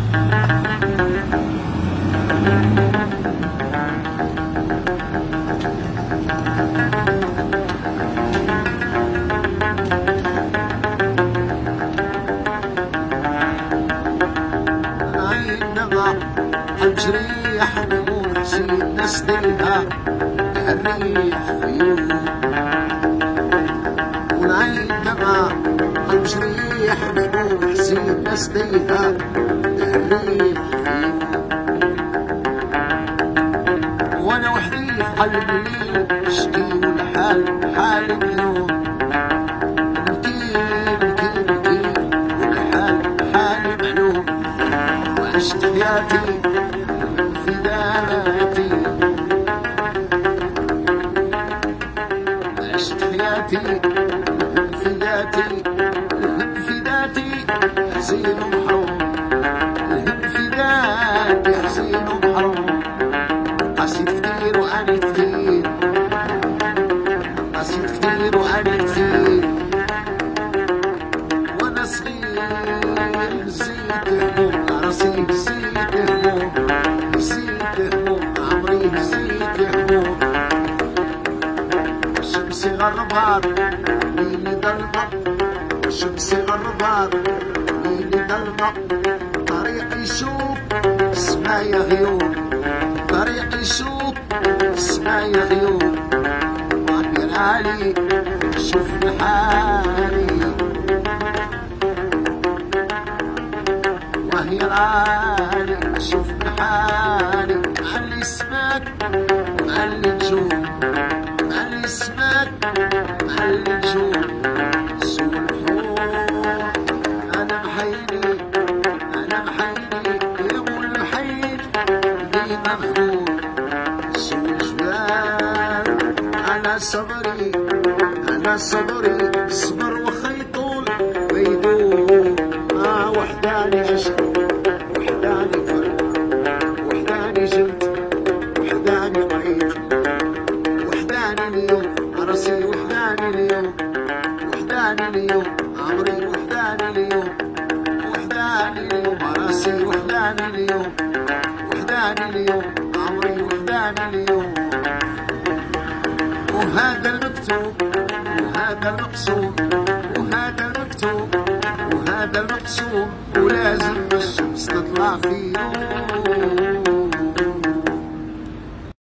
جريح نموت نسيت نسديها الريح فيهم ونعيد دمع جريح نموت نسيت نسديها الريح فيهم وانا وحدي في قلب الليل اشكي والحال حالي اليوم نبكي نبكي نبكي والحال حالي معلوم وعشت حياتي عشت حياتي في ذاتي حزين ومحروم في ذاتي حزين ومحروم قاسيت كتير وأنا كتير قاسيت كتير وأنا كتير وأنا صغير زيت هموم راسي زيت هموم زيت هموم عمري زيت هموم شمسي غربان ليلي ضلمة شمسي غربان ليلي ضلمة طريقي يشوف سمايا غيوم طريقي يشوف سمايا غيوم وهي العالي شوفني حالي وهي العالي شوفني حالي معلي سماك ومعلي نجوم معلي سماك معلي نجوم سوق البحور انا محيلي انا محيلي يا ابو المحيل ديما مهموم سوق الجبال انا صبري انا صبري صبر وخيطول ويدوم وحداني اشكو وحداني فرد وحداني جلد وحداني مريض وحداني اليوم راسي وحداني اليوم وحداني اليوم عمري وحداني اليوم وحداني اليوم راسي وحداني اليوم وحداني اليوم عمري وحداني اليوم وهذا المكتوب وهذا المقصود وهذا المكتوب وهذا المقصود ولازم الشمس تطلع في يوم